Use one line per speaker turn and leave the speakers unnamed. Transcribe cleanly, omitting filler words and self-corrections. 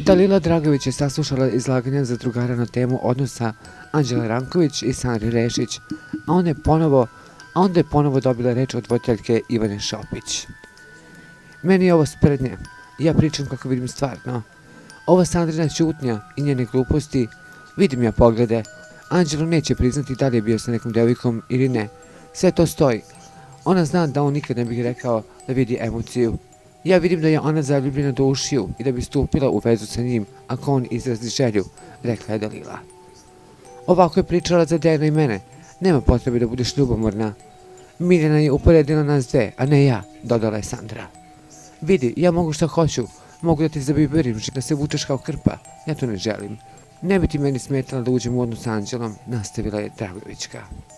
Dalila Dragović je saslušala izlaganja zadrugara na temu odnosa Anđele Ranković i Sandre Rešić, a onda je ponovo dobila reč od voditeljke Ivane Šopić. Meni je ovo sprdnje, ja pričam kako vidim stvarno. Ova Sandrina ćutnja i njene gluposti, vidim ja poglede. Anđelo neće priznati da li je bio sa nekom devojkom ili ne. Sve to stoji. Ona zna da on nikad ne bi rekao da vidi emociju. Ja vidim da je ona zaljubljena do ušiju i da bi stupila u vezu sa njim ako on izrazi želju, rekla je Dalila. Ovako je pričala za Dejana i mene. Nema potrebe da budeš ljubomorna. Mirjana je uporedila nas dve, a ne ja, dodala je Sandra. Vidi, ja mogu šta hoću. Mogu da ti zabiberim, da se vučeš kao krpa. Ja to ne želim. Ne bi ti meni smetala da uđem u odnos s Anđelom, nastavila je Dragovićka.